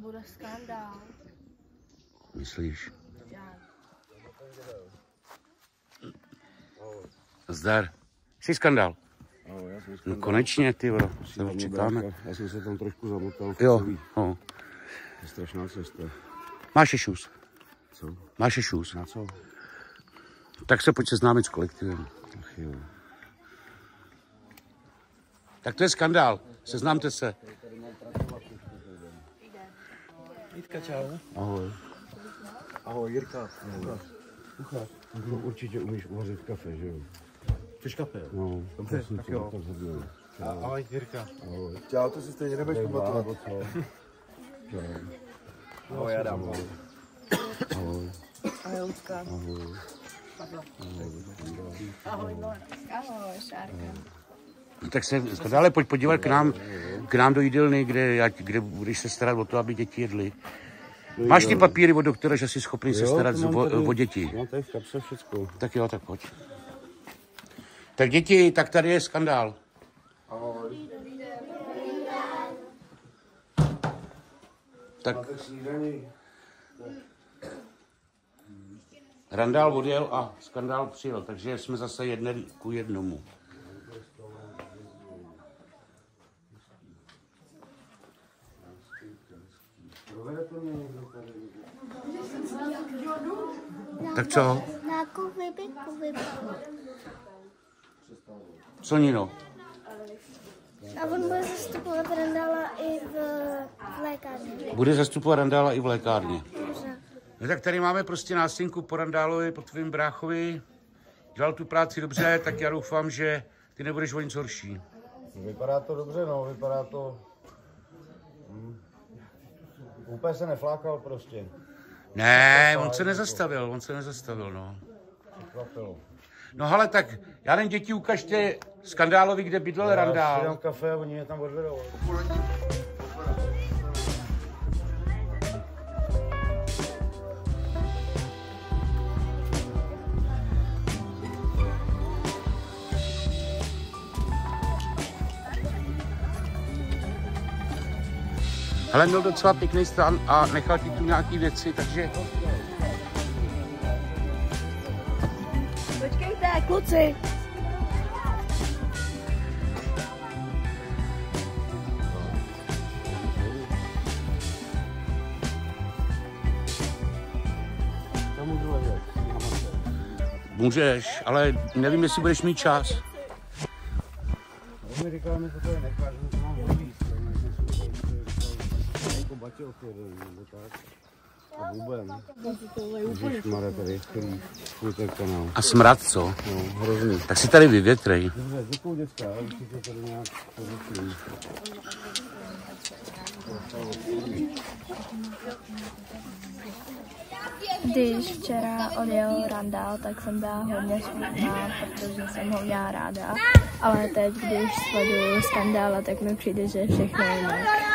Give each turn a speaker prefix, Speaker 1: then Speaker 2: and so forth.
Speaker 1: bude skandál.
Speaker 2: Myslíš? Zdar. Jsi skandál? No konečně, ty bro, se ho čekáme.
Speaker 3: Já jsem se tam trošku zamotal.
Speaker 2: Jo, no.
Speaker 3: Je strašná cesta.
Speaker 2: Máš šus?
Speaker 3: Co?
Speaker 2: Máš šus?
Speaker 3: Na co?
Speaker 2: Tak se pojď seznámit s kolektivem.
Speaker 3: Ach jo.
Speaker 2: Tak to je skandál, seznámte se.
Speaker 4: Jitka, čau.
Speaker 3: Ahoj.
Speaker 4: Ahoj, Jirka.
Speaker 3: Kuchař. No, určitě umíš uvařit kafe, že jo?
Speaker 4: Chceš kafe?
Speaker 3: No,
Speaker 4: dobře, tak jo. Ahoj, Jirka.
Speaker 3: Ahoj.
Speaker 4: Čau, ty si stejně nebudeš pamatovat. Ahoj, Adam.
Speaker 3: Ahoj.
Speaker 1: Ahoj, Lucka.
Speaker 3: Ahoj.
Speaker 1: Ahoj, ahoj, Šárka.
Speaker 2: No, tak se dále pojď podívat k nám do jídelny, kde budeš se starat o to, aby děti jedly. Máš ty papíry od doktora, že jsi schopný se starat o děti?
Speaker 3: No, tady v kapse všecko.
Speaker 2: Tak jo, tak pojď. Tak děti, tak tady je skandál.
Speaker 3: Ahoj.
Speaker 2: Tak Randál odjel a skandál přijel, takže jsme zase 1:1. Tak co? Co, Nino?
Speaker 5: A on bude zastupovat Randála i v lékárně.
Speaker 2: Bude zastupovat Randála i v lékárně. No tak tady máme prostě nástěnku po Randálovi, po tvým bráchovi. Dělal tu práci dobře, tak já doufám, že ty nebudeš o nic horší.
Speaker 3: Vypadá to dobře, no, vypadá to... Úplně se neflákal prostě.
Speaker 2: Ne, on se nezastavil, no.
Speaker 3: Překvapilo.
Speaker 2: No hele, tak já nevím, děti, ukažte skandálovi, kde bydlel Randál.
Speaker 3: Já si dám kafe a oni mě tam odvedou.
Speaker 2: Hele, měl docela pěkný stan a nechal ti tu nějaký věci, takže...
Speaker 5: Počkejte, kluci.
Speaker 2: Můžeš, ale nevím, jestli budeš mít čas.
Speaker 3: On mi říkal, že to tady necháš, že to mám vyvíct. Jako batělky, nebo tak. A vůbec. Ježišmarja, tady je ten kanál.
Speaker 2: A smrad, co?
Speaker 3: No, hrozný.
Speaker 2: Tak si tady vyvětrej.
Speaker 3: Dobře, děkuju děcka, určitě tady nějak pořeším.
Speaker 1: Když včera odjel Randál, tak jsem byla hodně smutná, protože jsem ho měla ráda. Ale teď, když sleduju skandála, tak mi přijde, že je všechno jinak.